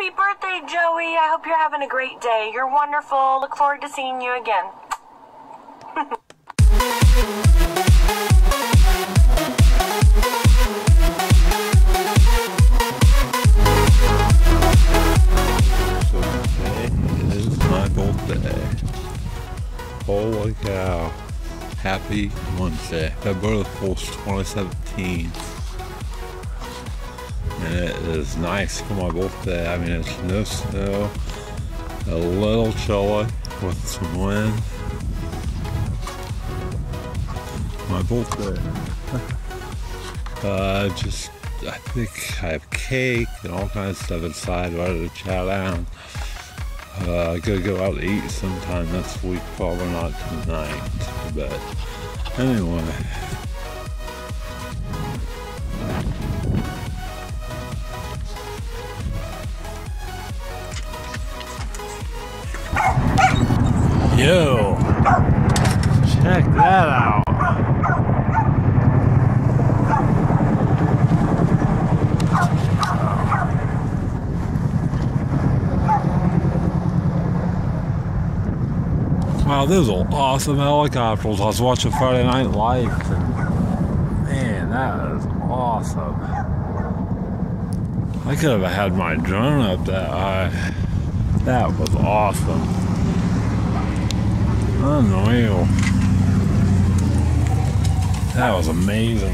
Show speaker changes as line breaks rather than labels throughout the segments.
Happy birthday, Joey. I hope you're having a great day. You're wonderful. Look forward to seeing you again.
Today is my birthday. Holy cow. Happy Wednesday. February 1st, 2017. And it is nice for my birthday. I mean, it's no snow, a little chilly with some wind. My birthday. I think I have cake and all kinds of stuff inside, ready to chow down. I gotta go out to eat sometime this week, probably not tonight, but anyway. Yo, check that out. Wow, those are awesome helicopters. I was watching Friday Night Lights, and man, that is awesome. I could have had my drone up that high. That was awesome. Unreal. That was amazing.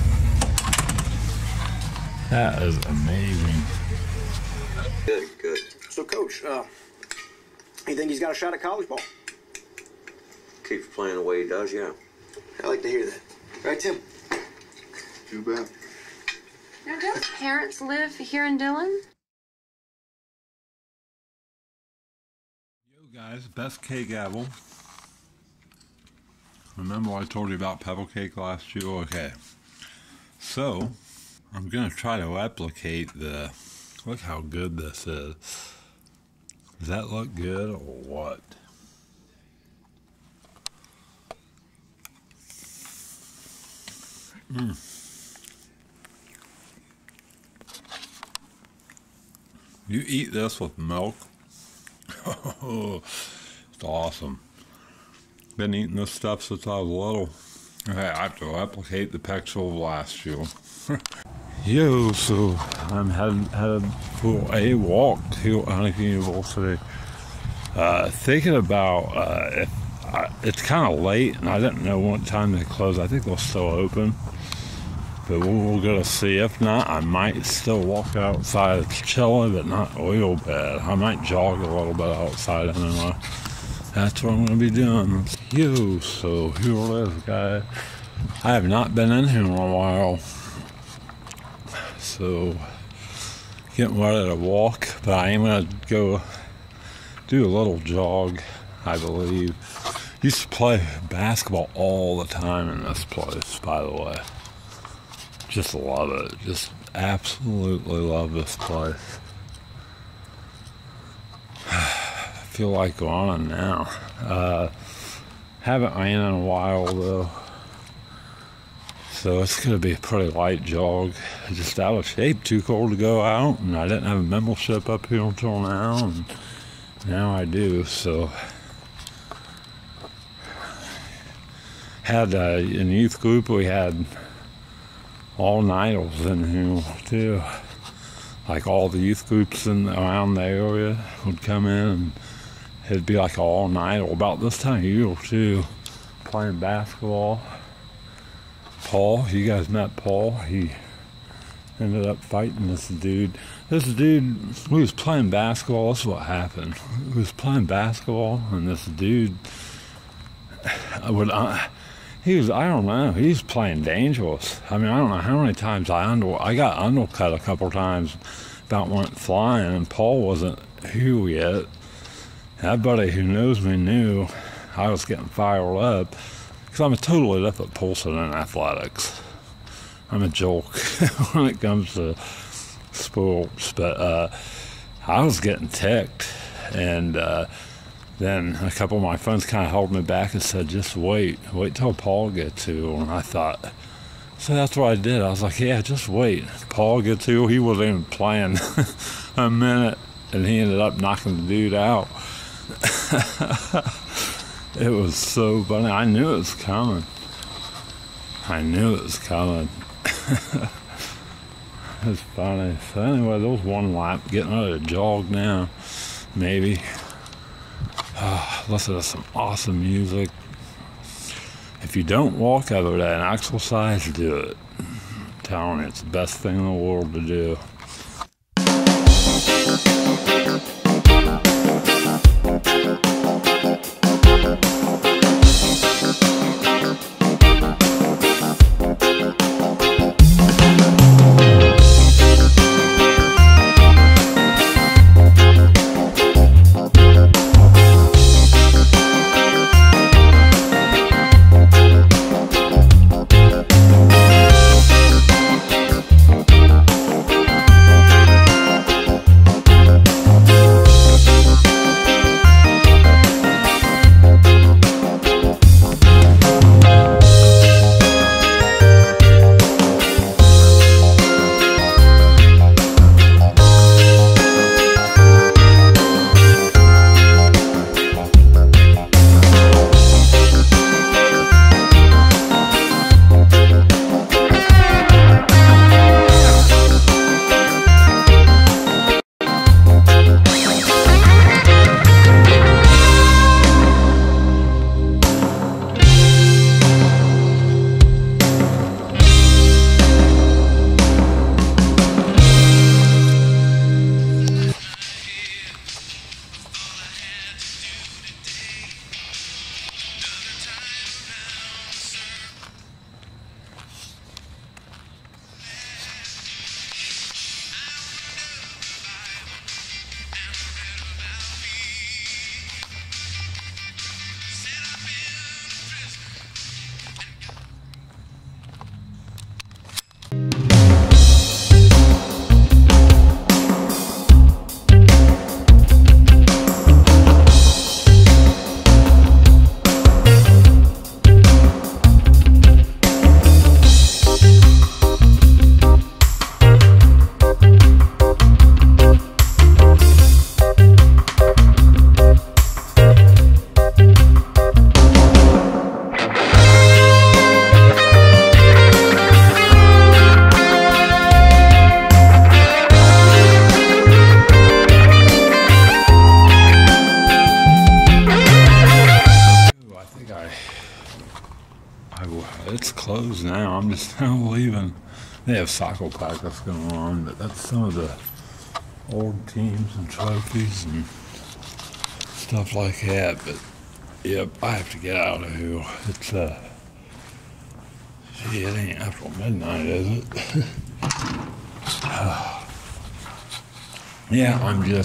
That is amazing.
Good, good. So, Coach, you think he's got a shot at college ball?
Keeps playing the way he does, yeah.
I like to hear that. Right, Tim?
Too bad.
Now, don't parents live here in Dillon?
Yo guys, best cake ever. Remember I told you about pebble cake last year? Okay. So, I'm gonna try to replicate the, look how good this is. Does that look good or what? You eat this with milk. Oh, it's awesome. Been eating this stuff since I was little. Okay, I have to replicate the picture of last year. Yo, so I'm headed for a walk here at Huntington University. Thinking about it's kind of late, and I didn't know what time they close. I think they're still open, but we're gonna see. If not, I might still walk outside. It's chilly, but not real bad. I might jog a little bit outside anyway. That's what I'm gonna be doing. Yo, so here it is, guys. I have not been in here in a while, so getting ready to walk. But I am gonna go do a little jog, I believe. Used to play basketball all the time in this place, by the way. Just love it. Just absolutely love this place. I feel like going now. Haven't ran in a while though, so it's gonna be a pretty light jog. Just out of shape, too cold to go out, and I didn't have a membership up here until now, and now I do. So had in youth group we had all-nighters in here too. Like all the youth groups around the area would come in, and it'd be like all-nighter about this time of year too, playing basketball. Paul, you guys met Paul. He ended up fighting this dude. We was playing basketball. That's what happened. We was playing basketball, and this dude I don't know, he's playing dangerous. I mean, I don't know how many times I got undercut a couple times, about went flying, and Paul wasn't here yet. Everybody who knows me knew I was getting fired up, because I'm a totally different person in athletics. I'm a joke when it comes to sports, but I was getting ticked, and then a couple of my friends kind of held me back and said, just wait till Paul gets here. And I thought, so that's what I did. I was like, yeah, just wait. Paul gets here. He wasn't even playing a minute and he ended up knocking the dude out. It was so funny. I knew it was coming. It's funny. So anyway, there was one lap, getting ready to jog now, maybe. Listen to some awesome music. If you don't walk every day and exercise, do it. I'm telling you, it's the best thing in the world to do. It's closed now. I'm just now leaving. They have soccer practice going on, but that's some of the old teams and trophies and stuff like that. But yep, I have to get out of here. It's gee, it ain't after midnight, is it? Yeah,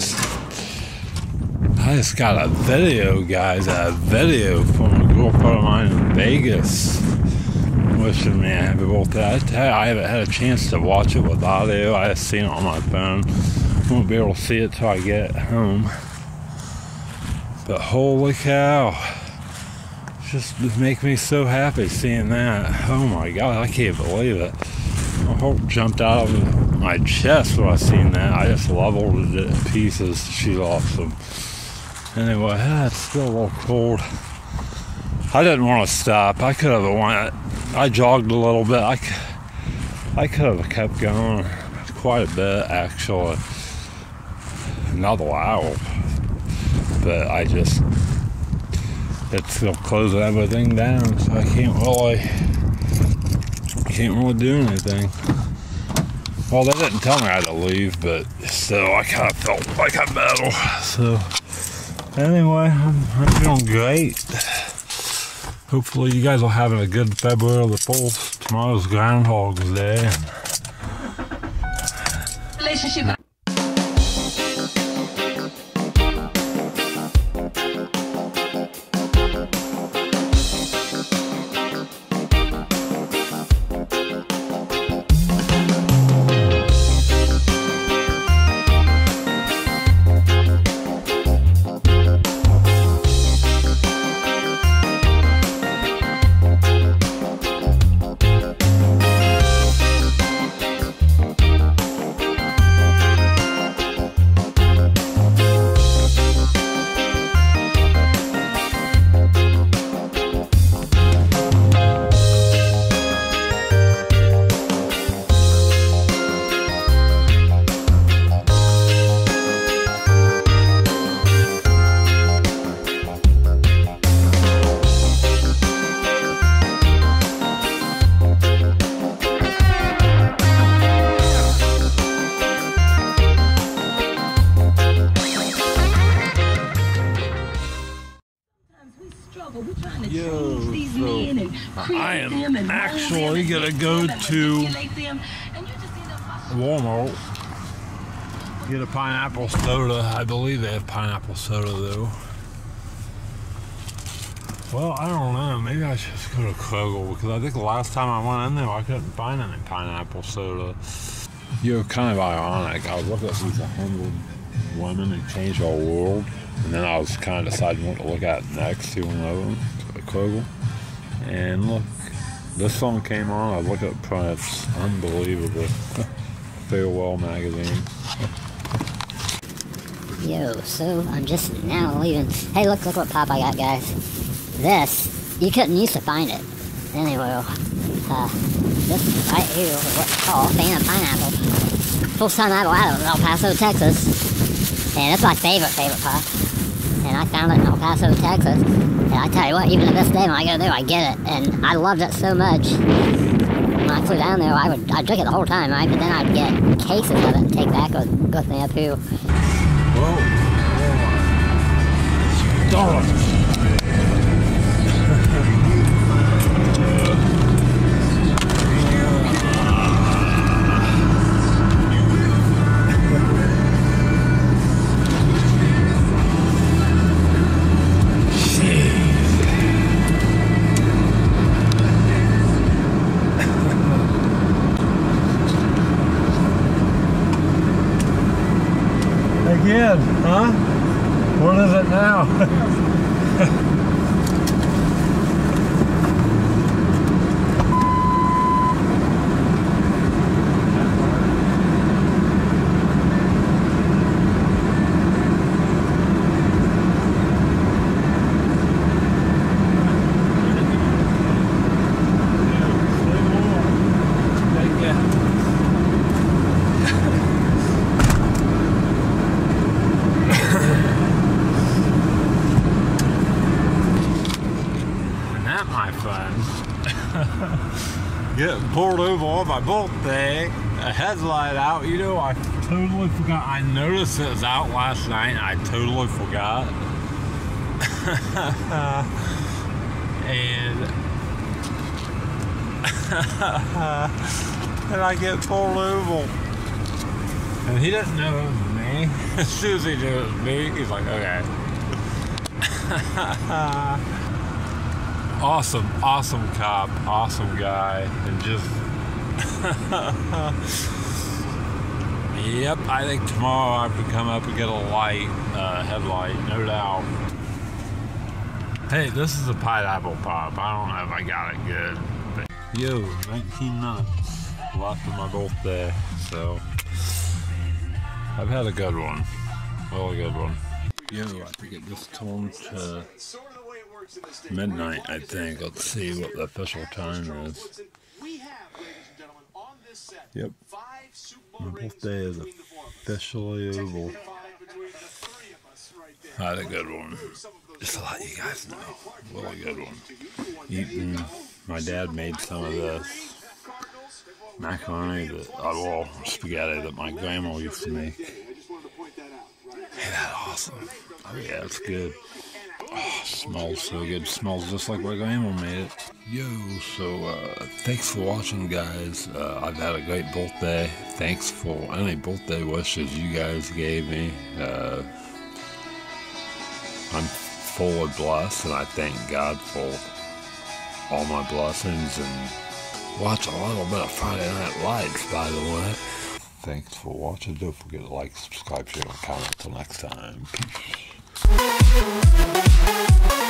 I just got a video, guys, a video from a girlfriend of mine in Vegas wishing me a happy birthday. I tell you, I haven't had a chance to watch it with audio. I just seen it on my phone. I won't be able to see it till I get home. But holy cow, just make me so happy seeing that. Oh my God, I can't believe it. My heart jumped out of my chest when I seen that. I just leveled it in pieces. She lost them. Anyway, it's still a little cold. I didn't want to stop. I could have went. I jogged a little bit. I could have kept going quite a bit, actually. Another hour. But it's still closing everything down, so I can't really do anything. Well, they didn't tell me I had to leave, but still, I kind of felt like I better. So, anyway, I'm feeling great. Hopefully, you guys are having a good February the 4th. Tomorrow's Groundhog's Day.
Relationship.
am actually gonna go to Walmart, get a pineapple soda. I believe they have pineapple soda though. Well, I don't know. Maybe I should just go to Kroger because I think the last time I went in there, I couldn't find any pineapple soda. You know, kind of ironic. I was looking at these 100 women who changed our world, and then I was kind of deciding what to look at next. See one of them, Kroger, and look, this song came on. I looked at Prince. Unbelievable. Farewell magazine.
Yo, so I'm just now leaving. Hey, look what pop I got, guys. This, you couldn't used to find it anywhere. This right here is what's called Fan of Pineapple. First time I ever had it was El Paso, Texas. And it's my favorite pop. And I found it in El Paso, Texas. And I tell you what, even to this day when I go there, I get it. And I loved it so much. When I flew down there, I'd drink it the whole time, right? But then I'd get cases of it and take back with me up here.
Whoa. Darn. Again, huh? What is it now? Getting pulled over on my birthday, a headlight out. You know, I totally forgot. I noticed it was out last night. I totally forgot. and and I get pulled over. And he didn't know it was me. As soon as he knew it was me, he's like, okay. Awesome cop, awesome guy, and just yep, I think tomorrow I have to come up and get a light, headlight, no doubt. Hey, this is a pineapple pop. I don't know if I got it good, but yo, 19 minutes left of my birthday, so I've had a good one, really good one. Yo, I think it just turned to midnight, I think. Let's see what the official time is. Yep. My birthday is officially over. I had a good one. Just to let you guys know. Really good one. Eating. My dad made some of this macaroni well, spaghetti that my grandma used to make. Hey, that's awesome. Oh yeah, it's good. Oh, smells so good. Smells just like my grandma made it. Yo, so thanks for watching, guys. I've had a great birthday. Thanks for any birthday wishes you guys gave me. I'm fully blessed, and I thank God for all my blessings. And watch a little bit of Friday Night Lights, by the way. Thanks for watching. Don't forget to like, subscribe, share, and comment. Until next time. Peace.